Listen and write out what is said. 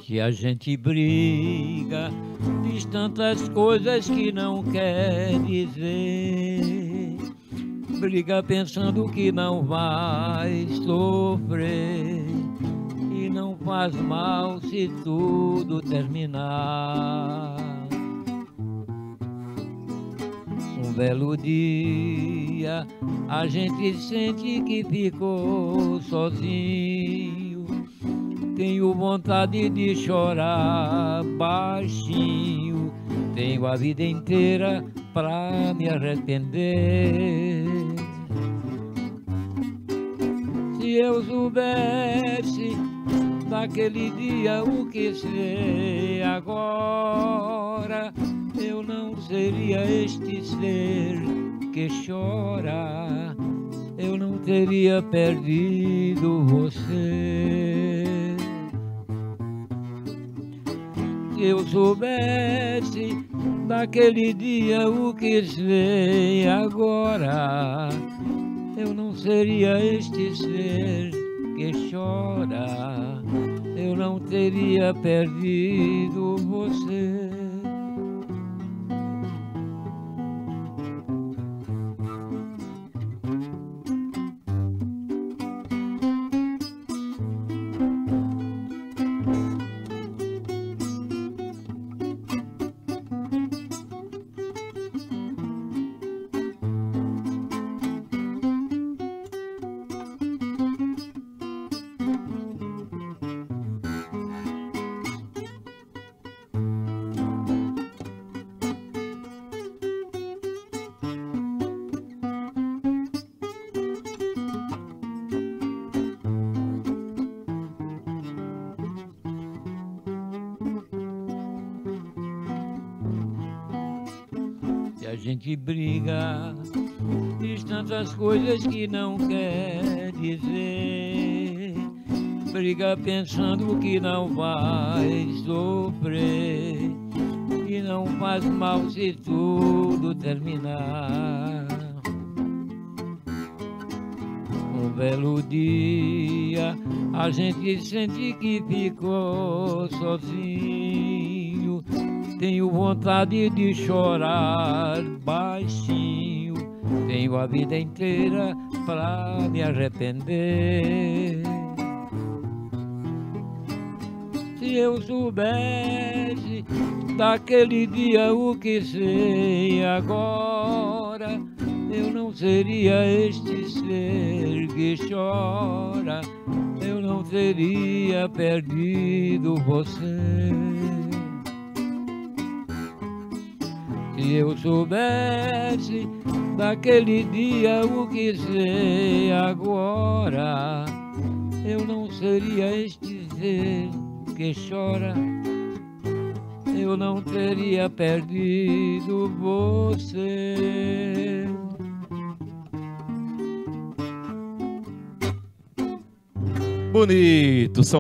que a gente briga, diz tantas coisas que não quer dizer. Briga pensando que não vai sofrer, e não faz mal se tudo terminar. Um belo dia a gente sente que ficou sozinho. Tenho vontade de chorar baixinho. Tenho a vida inteira pra me arrepender. Se eu soubesse daquele dia o que sei agora, eu não seria este ser que chora. Eu não teria perdido você. Se eu soubesse daquele dia o que sei agora, eu não seria este ser que chora. Eu não teria perdido você. A gente briga, diz tantas coisas que não quer dizer. Briga pensando que não vai sofrer, e não faz mal se tudo terminar. Um belo dia a gente sente que ficou sozinho. Tenho vontade de chorar baixinho. Tenho a vida inteira pra me arrepender. Se eu soubesse daquele dia o que sei agora, eu não seria este ser que chora. Eu não teria perdido você. Se eu soubesse daquele dia o que sei agora, eu não seria este ser que chora. Eu não teria perdido você. Bonito, são